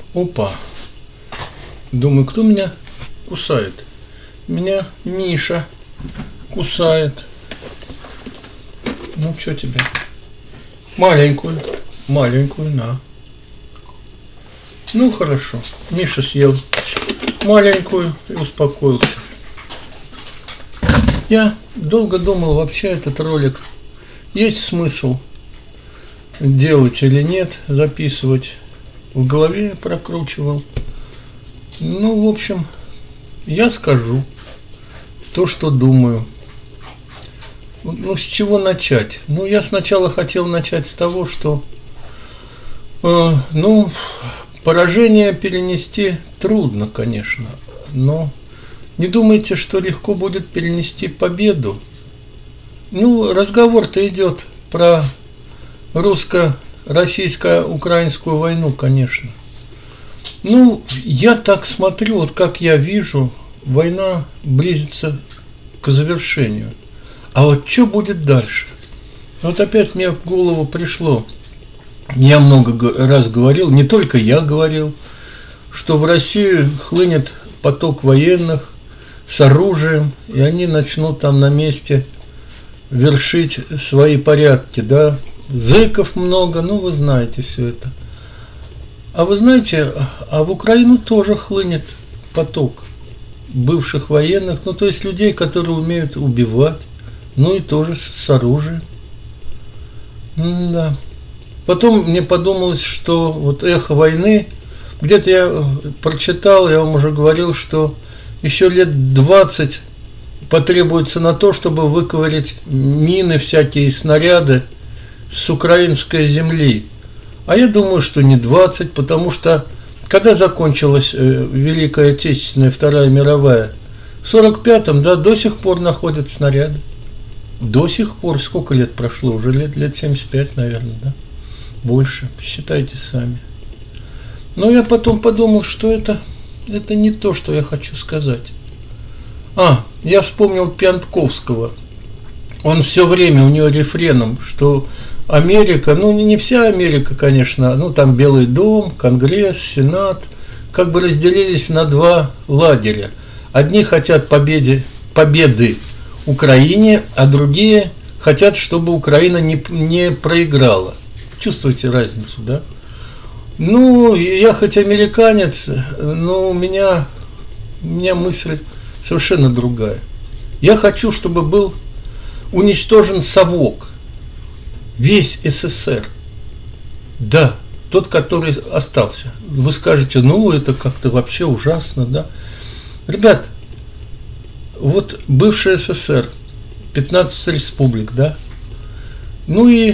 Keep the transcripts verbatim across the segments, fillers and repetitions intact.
Опа. Думаю, кто меня кусает? Меня Миша кусает. Ну, что тебе? Маленькую. Маленькую, на. Ну, хорошо. Миша съел маленькую и успокоился. Я долго думал, вообще этот ролик есть смысл делать или нет, записывать. В голове прокручивал. Ну, в общем, я скажу то, что думаю. Ну, с чего начать? Ну, я сначала хотел начать с того, что, э, ну, поражение перенести трудно, конечно, но не думайте, что легко будет перенести победу. Ну, разговор-то идет про русско-российско-украинскую войну, конечно. Ну, я так смотрю, вот как я вижу, война близится к завершению. А вот что будет дальше? Вот опять мне в голову пришло, я много раз говорил, не только я говорил, что в Россию хлынет поток военных с оружием, и они начнут там на месте вершить свои порядки, да, зэков много, ну вы знаете все это. А вы знаете, а в Украину тоже хлынет поток бывших военных, ну то есть людей, которые умеют убивать, ну и тоже с оружием. Да. Потом мне подумалось, что вот эхо войны, где-то я прочитал, я вам уже говорил, что еще лет двадцать потребуется на то, чтобы выковырять мины, всякие снаряды с украинской земли. А я думаю, что не двадцать, потому что когда закончилась Великая Отечественная, Вторая мировая, в сорок пятом, да, до сих пор находят снаряды. До сих пор, сколько лет прошло? Уже лет, лет семьдесят пять, наверное, да? Больше, считайте сами. Но я потом подумал, что это, это не то, что я хочу сказать. А, я вспомнил Пьянковского. Он все время, у него рефреном, что Америка, ну не вся Америка, конечно, ну там Белый дом, Конгресс, Сенат, как бы разделились на два лагеря. Одни хотят победы, победы Украине, а другие хотят, чтобы Украина не, не проиграла. Чувствуете разницу, да? Ну, я хоть американец, но у меня, у меня мысль совершенно другая. Я хочу, чтобы был уничтожен совок, весь СССР. Да, тот, который остался. Вы скажете, ну, это как-то вообще ужасно, да? Ребят, вот бывший СССР, пятнадцать республик, да? Ну и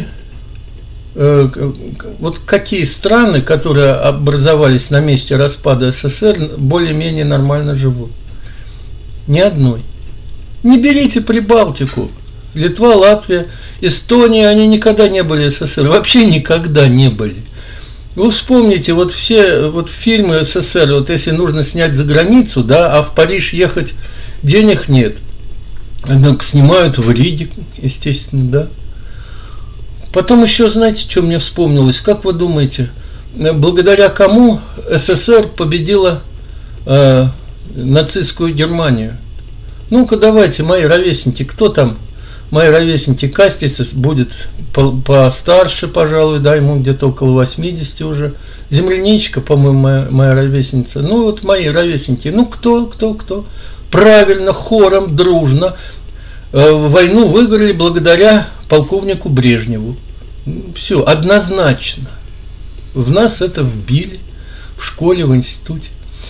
э, вот какие страны, которые образовались на месте распада СССР, более-менее нормально живут? Ни одной. Не берите Прибалтику. Литва, Латвия, Эстония, они никогда не были СССР, вообще никогда не были. Вы вспомните, вот все вот фильмы СССР, вот если нужно снять за границу, да, а в Париж ехать денег нет, снимают в Риге, естественно, да. Потом еще, знаете, что мне вспомнилось? Как вы думаете, благодаря кому СССР победила э, нацистскую Германию? Ну-ка, давайте, мои ровесники, кто там? Мои ровесники, Кастица будет постарше, пожалуй, да, ему где-то около восьмидесяти уже. Земляничка, по-моему, моя, моя ровесница. Ну, вот мои ровесники. Ну, кто, кто, кто? Правильно, хором, дружно. Э, войну выиграли благодаря полковнику Брежневу. Все, однозначно. В нас это вбили в школе, в институте.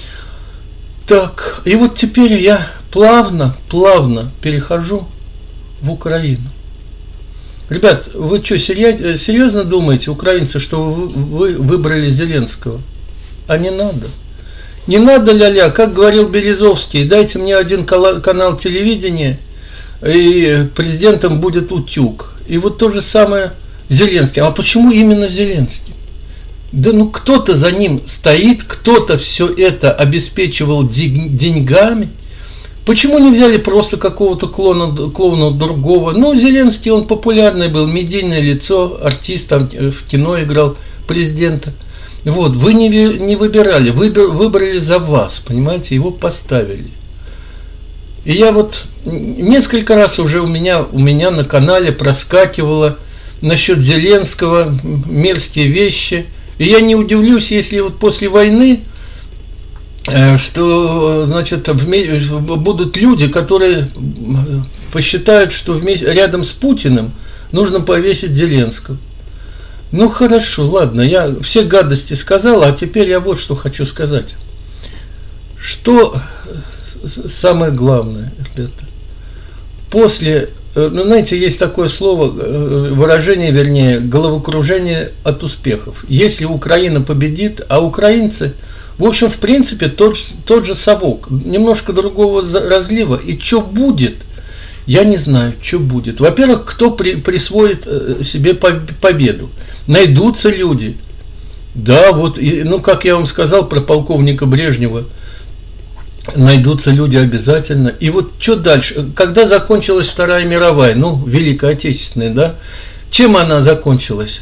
Так, и вот теперь я плавно, плавно перехожу в Украину. Ребят, вы что, серьезно думаете, украинцы, что вы, вы выбрали Зеленского? А не надо. Не надо, ля-ля, как говорил Березовский, дайте мне один канал телевидения, и президентом будет утюг. И вот то же самое Зеленский. А почему именно Зеленский? Да ну кто-то за ним стоит, кто-то все это обеспечивал деньгами. Почему не взяли просто какого-то клоуна, клоуна другого? Ну, Зеленский, он популярный был, медийное лицо, артист, там в кино играл президента. Вот, вы не, не выбирали, выбор, выбрали за вас, понимаете, его поставили. И я вот несколько раз уже у меня, у меня на канале проскакивало насчет Зеленского мерзкие вещи. И я не удивлюсь, если вот после войны, что, значит, будут люди, которые посчитают, что вместе, рядом с Путиным нужно повесить Зеленского. Ну хорошо, ладно, я все гадости сказал, а теперь я вот что хочу сказать. Что самое главное, ребята, после, ну, знаете, есть такое слово, выражение, вернее, головокружение от успехов. Если Украина победит, а украинцы, в общем, в принципе, тот, тот же совок, немножко другого разлива, и что будет, я не знаю, что будет. Во-первых, кто при, присвоит себе победу? Найдутся люди. Да, вот, и, ну, как я вам сказал про полковника Брежнева, найдутся люди обязательно. И вот что дальше? Когда закончилась Вторая мировая, ну, Великая Отечественная, да, чем она закончилась?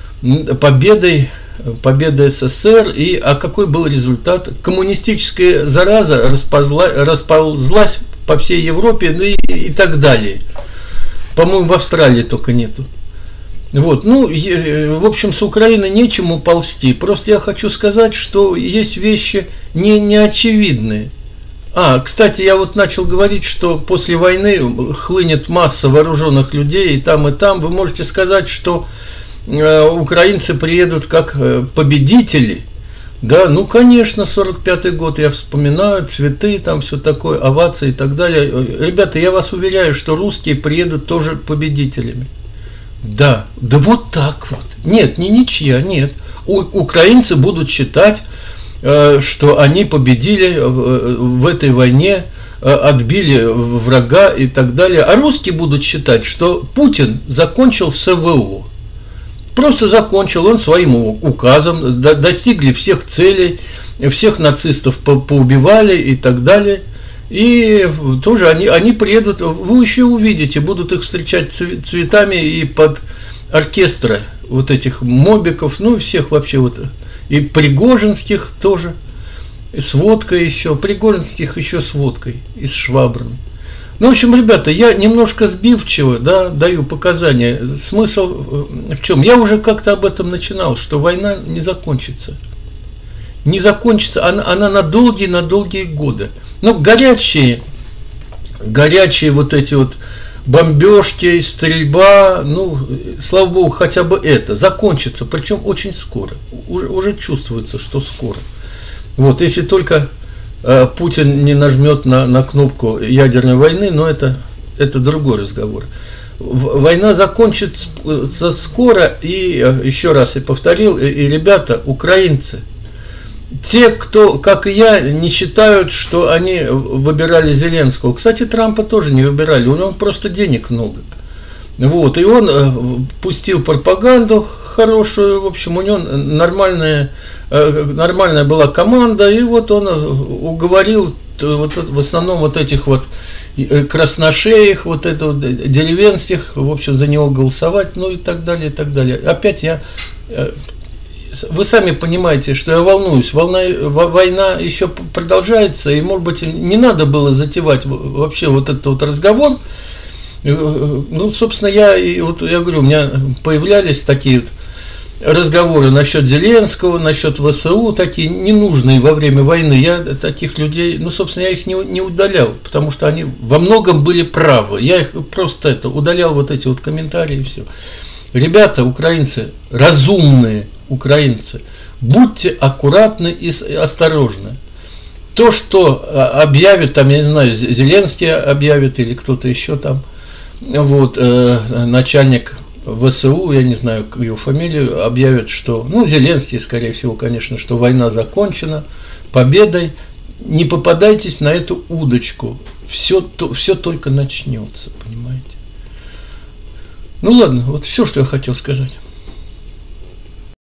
Победой, победой СССР. И, а какой был результат? Коммунистическая зараза расползла, расползлась по всей Европе, ну и, и так далее. По-моему, в Австралии только нету. Вот, ну, в общем, с Украины нечему ползти. Просто я хочу сказать, что есть вещи не, неочевидные. А, кстати, я вот начал говорить, что после войны хлынет масса вооруженных людей и там, и там. Вы можете сказать, что э, украинцы приедут как победители. Да, ну, конечно, сорок пятый год я вспоминаю, цветы, там все такое, овации и так далее. Ребята, я вас уверяю, что русские приедут тоже победителями. Да, да вот так вот. Нет, не ничья, нет. У, украинцы будут считать, э, что они победили в, в этой войне, э, отбили врага и так далее. А русские будут считать, что Путин закончил СВО. Просто закончил, он своим указом, до, достигли всех целей, всех нацистов по, поубивали и так далее. И тоже они, они приедут, вы еще увидите, будут их встречать цветами и под оркестры вот этих мобиков, ну и всех вообще вот, и пригожинских тоже, и с водкой еще, пригожинских еще с водкой и с швабрами. Ну, в общем, ребята, я немножко сбивчиво, да, даю показания. Смысл в чем? Я уже как-то об этом начинал, что война не закончится. Не закончится, она, она на долгие, на долгие годы. Ну, горячие, горячие вот эти вот бомбежки, стрельба, ну, слава богу, хотя бы это закончится, причем очень скоро. Уже, уже чувствуется, что скоро. Вот, если только э, Путин не нажмет на, на кнопку ядерной войны, но это, это другой разговор. Война закончится скоро, и еще раз я повторил, и, и ребята, украинцы, те, кто, как и я, не считают, что они выбирали Зеленского. Кстати, Трампа тоже не выбирали, у него просто денег много. Вот, и он пустил пропаганду хорошую, в общем, у него нормальная, нормальная была команда, и вот он уговорил вот, в основном вот этих вот красношеих, вот это вот деревенских, в общем, за него голосовать, ну и так далее, и так далее. Опять я... Вы сами понимаете, что я волнуюсь. Волна, война еще продолжается, и, может быть, не надо было затевать вообще вот этот вот разговор. Ну, собственно, я, вот, я говорю, у меня появлялись такие вот разговоры насчет Зеленского, насчет ВСУ, такие ненужные во время войны. Я таких людей, ну, собственно, я их не, не удалял, потому что они во многом были правы. Я их просто это, удалял вот эти вот комментарии и все. Ребята, украинцы, разумные украинцы, будьте аккуратны и осторожны. То, что объявит, там, я не знаю, Зеленский объявит или кто-то еще там, вот, э, начальник ВСУ, я не знаю его фамилию, объявит, что, ну, Зеленский, скорее всего, конечно, что война закончена, победой. Не попадайтесь на эту удочку, все, то, все только начнется, понимаете. Ну ладно, вот все, что я хотел сказать.